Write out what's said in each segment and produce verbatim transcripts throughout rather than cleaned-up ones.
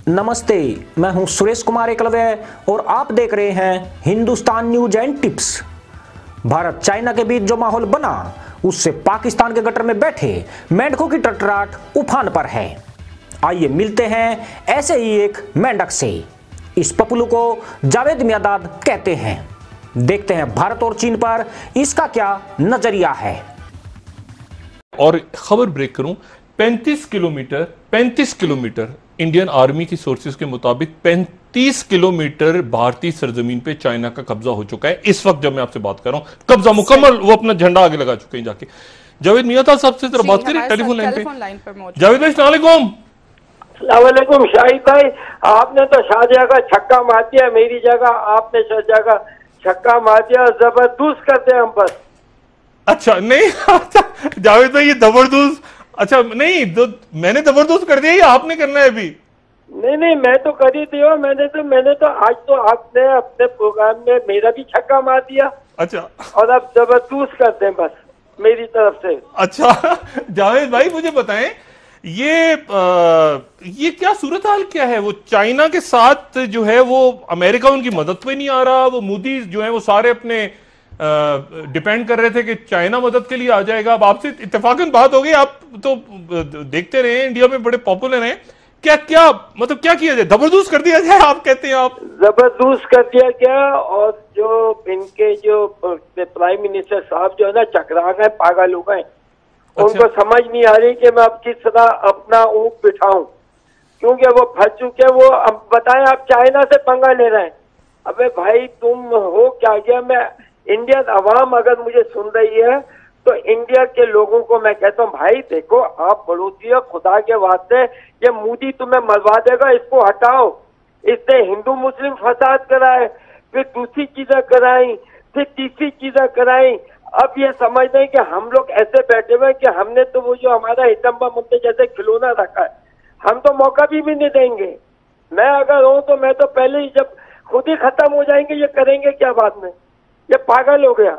नमस्ते, मैं हूं सुरेश कुमार एकलव्य और आप देख रहे हैं Hindustan news and tips. Bharat China के बीच जो माहौल बना उससे पाकिस्तान के गटर में बैठे मेंढकों की टटराट उफान पर है। आइए मिलते हैं ऐसे ही एक मेंढक से। इस पपलू को जावेद मियादाद कहते हैं। देखते हैं भारत और चीन पर इसका क्या नजरिया है। और खबर ब्रेक करूं, पैंतीस किलोमीटर पैंतीस किलोमीटर इंडियन आर्मी की सोर्सेज के मुताबिक पैंतीस किलोमीटर भारतीय सरजमीन पे चाइना का कब्जा हो चुका है। इस वक्त जब मैं आपसे बात कर रहा हूं, कब्जा मुकम्मल, वो अपना झंडा आगे लगा चुके हैं जाके। जावेद मियादाद साहब से जरा बात करें टेलीफोन लाइन पे। जावेद भाई अस्सलाम वालेकुम। वालेकुम शाहिद भाई, आपने तो शाहजहां का छक्का मार दिया, मेरी जगह आपने शाहजहां का छक्का मार दिया। जबरदस्त करते हम बस। अच्छा नहीं, अच्छा जावेद भाई ये जबरदस्त, अच्छा नहीं तो मैंने जबरदस्त कर दिया, ये आपने करना है अभी? नहीं नहीं, मैं तो कर ही दिया। मैंने तो मैंने तो आज तो आपने अपने प्रोग्राम में मेरा भी छक्का मार दिया। अच्छा, और अब जबरदस्त करते हैं बस मेरी तरफ से। अच्छा जावेद भाई मुझे बताएं, ये आ, ये क्या सूरत हाल क्या है? वो चाइना के साथ जो है वो अमेरिका उनकी मदद पे नहीं आ रहा। वो मोदी जो है वो सारे अपने डिपेंड कर रहे थे कि चाइना मदद के लिए आ जाएगा। अब आपसे इत्तेफाकन बात हो गई, आप तो देखते रहे इंडिया में बड़े पॉपुलर हैं। क्या क्या मतलब क्या किया जाए, जबरदस्त कर दिया जाए आप कहते हैं? आप जबरदस्त कर दिया क्या? और जो इनके जो प्राइम मिनिस्टर साहब जो है ना चकरा गए, पागल हो गए। अच्छा। उनको समझ नहीं आ रही कि मैं अब किस तरह अपना ऊँट बिठाऊं, क्योंकि वो फंस चुके। वो अब बताएं, आप चाइना से पंगा ले रहे हैं। अबे भाई तुम हो क्या गया? मैं इंडियन अवाम अगर मुझे सुन रही है तो इंडिया के लोगों को मैं कहता हूँ, भाई देखो आप पड़ोसी हो, खुदा के वास्ते ये मोदी तुम्हें मरवा देगा, इसको हटाओ। इसने हिंदू मुस्लिम फसाद कराए, फिर दूसरी चीजें कराई, फिर तीसरी चीजें कराई। अब ये समझ रहे कि हम लोग ऐसे बैठे हुए कि हमने तो वो जो हमारा हितम्बा मुद्दे जैसे खिलौना रखा है, हम तो मौका भी, भी नहीं देंगे। मैं अगर हूँ तो मैं तो पहले ही जब खुद ही खत्म हो जाएंगे, ये करेंगे क्या बाद में? ये पागल हो गया।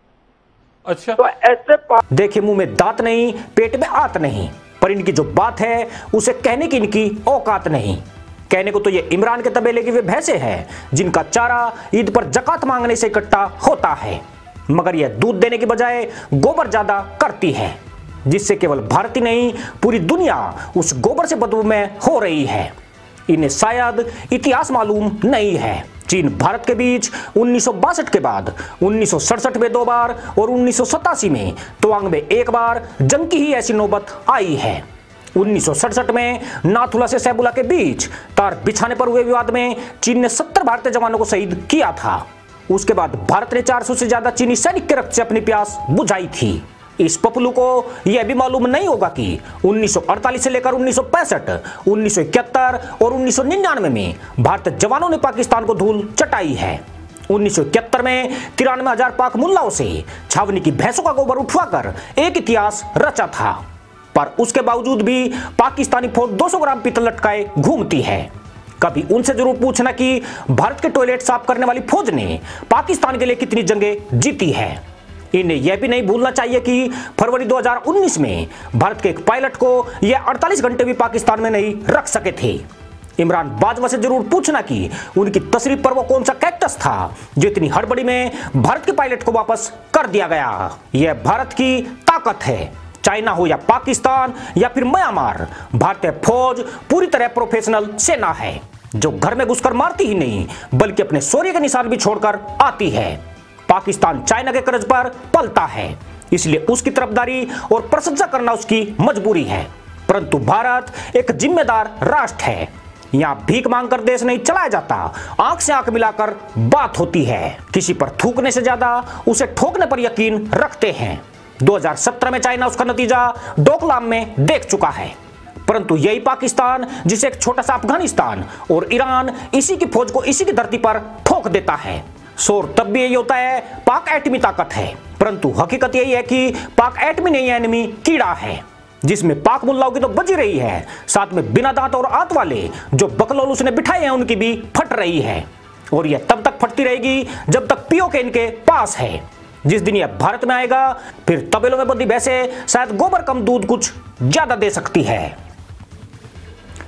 अच्छा, तो ऐसे देखिए, मुंह में दांत नहीं, पेट में आत नहीं, पर इनकी जो बात है उसे कहने की इनकी औकात नहीं। कहने को तो ये इमरान के तबेले की वे भैंसे हैं जिनका चारा ईद पर जकात मांगने से इकट्ठा होता है, मगर यह दूध देने की बजाय गोबर ज्यादा करती है, जिससे केवल भारत ही नहीं पूरी दुनिया उस गोबर से बदबू में हो रही है। इन्हें शायद इतिहास मालूम नहीं है। चीन भारत के बीच उन्नीस सौ बासठ के बाद उन्नीस सौ सड़सठ में दो बार और उन्नीस सौ सतासी में तवांग में एक बार जंग की ही ऐसी नौबत आई है। उन्नीस सौ सड़सठ में नाथुला से सैबुला के बीच तार बिछाने पर हुए विवाद में चीन ने सत्तर भारतीय जवानों को शहीद किया था। उसके बाद भारत ने चार सौ से ज्यादा चीनी सैनिक के रक्त से अपनी प्यास बुझाई थी। इस पपलू को यह भी मालूम नहीं होगा कि उन्नीस सौ अड़तालीस से लेकर उन्नीस सौ पैंसठ, उन्नीस सौ इकहत्तर और उन्नीस सौ निन्यानवे में भारतीय जवानों ने पाकिस्तान को धूल चटाई है। उन्नीस सौ इकहत्तर में तिरानवे हजार पाक मुल्लाओं से छावनी की भैंसों का गोबर उठवाकर एक इतिहास रचा था, पर उसके बावजूद भी पाकिस्तानी फौज दो सौ ग्राम पीतल लटकाए घूमती है। कभी उनसे जरूर पूछना कि भारत के टॉयलेट साफ करने वाली फौज ने पाकिस्तान के लिए कितनी जंगें जीती है। इन्हें यह भी नहीं भूलना चाहिए कि फरवरी दो हज़ार उन्नीस में भारत के एक पायलट को यह अड़तालीस घंटे भी पाकिस्तान में नहीं रख सके थे। इमरान बाजवा से जरूर पूछना कि उनकी तशरीफ पर वो कौन सा कैक्टस था जो इतनी हड़बड़ी में भारत के पायलट को वापस कर दिया गया। यह भारत की ताकत है। चाइना हो या पाकिस्तान या फिर म्यांमार, भारतीय फौज पूरी तरह प्रोफेशनल सेना है जो घर में घुसकर मारती ही नहीं बल्कि अपने शौर्य के निशान भी छोड़कर आती है। पाकिस्तान चाइना के कर्ज पर पलता है, इसलिए उसकी तरफदारी और प्रशंसा करना उसकी मजबूरी है। परंतु भारत एक जिम्मेदार राष्ट्र है। यहां भीख मांगकर देश नहीं चलाया जाता, आंख से आंख मिलाकर बात होती है। किसी पर थूकने से ज्यादा उसे ठोकने पर यकीन रखते हैं। दो हज़ार सत्रह में चाइना उसका नतीजा डोकलाम में देख चुका है। परंतु यही पाकिस्तान, जिसे एक छोटा सा अफगानिस्तान और ईरान इसी की फौज को इसी की धरती पर ठोक देता है। शोर तब भी यही होता है पाक एटमी ताकत है, परंतु हकीकत यही है कि पाक एटमी नहीं, एनिमी कीड़ा है, जिसमें पाक मुल्लाओं की तो बजी रही है, साथ में बिना दांत और आंत वाले जो बकलोल उसने बिठाए हैं उनकी भी फट रही है। और यह तब तक फटती रहेगी जब तक पीओके इनके पास है। जिस दिन यह भारत में आएगा फिर तबेलों में बंदी भैंसे शायद गोबर कम दूध कुछ ज्यादा दे सकती है।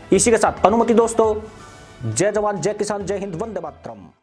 इसी के साथ अनुमति दोस्तों। जय जवान, जय किसान, जय हिंद, वंदे मातरम।